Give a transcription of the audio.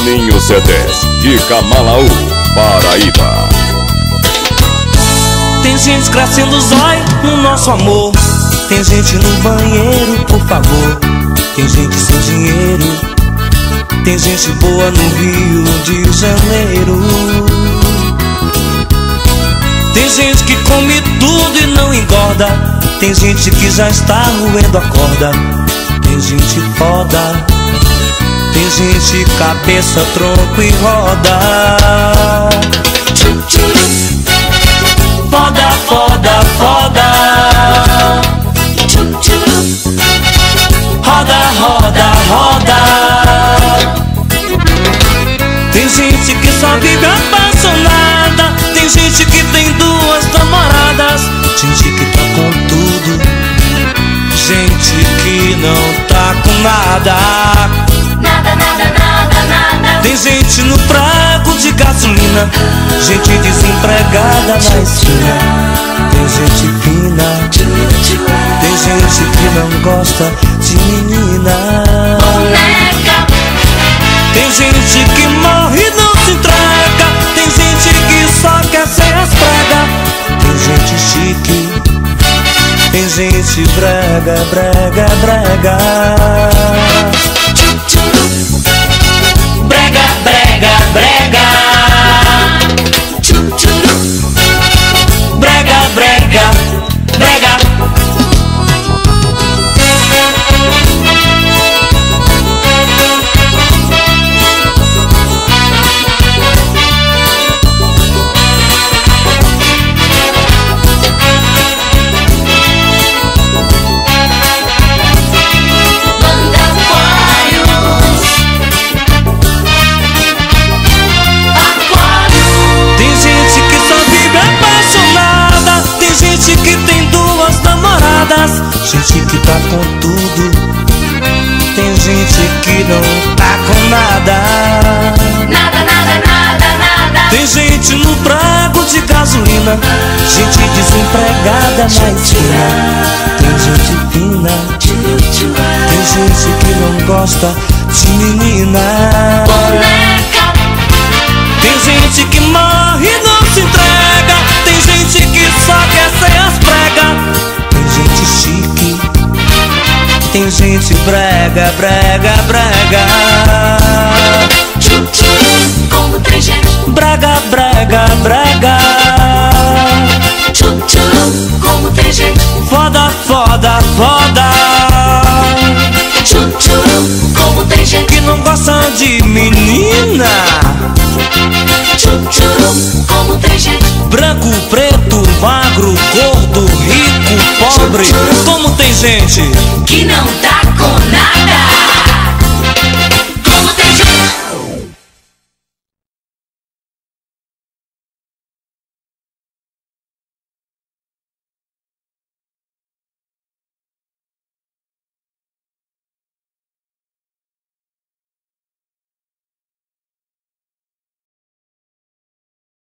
Toninho CDs, de Camalaú, Paraíba. Tem gente crescendo zóio no nosso amor. Tem gente no banheiro, por favor. Tem gente sem dinheiro. Tem gente boa no Rio de Janeiro. Tem gente que come tudo e não engorda. Tem gente que já está roendo a corda. Tem gente foda. Tem gente cabeça, tronco e roda. Foda, foda, foda. Roda, roda, roda. Tem gente que só vive apaixonada. Tem gente que tem duas namoradas. Gente que tá com tudo. Gente que não tá com nada. Nada, nada, nada, nada. Tem gente no trago de gasolina. Gente desempregada na esquina. Tem gente fina. Tem gente que não gosta de menina. Boneca. Tem gente que morre e não se entrega. Tem gente que só quer ser as pregas. Tem gente chique. Tem gente brega, brega, brega. Brega, brega, brega. Brega, brega, brega. Gente que tá com tudo. Tem gente que não tá com nada. Nada, nada, nada, nada. Tem gente no trago de gasolina. Gente desempregada na esquina. Tem gente fina. Tem gente que não gosta de menina. Boneca. Tem gente que morre e não se entrega. Tem gente que só quer ser as pregas. Tem gente chique. Tem gente brega, brega, brega. Como tem gente. Brega, brega, brega. Como tem gente. Foda, foda, foda. Como tem gente. Que não gosta de menina. Como tem gente. Branco, preto, magro, gordo, rico, pobre. Como tem gente Que não tá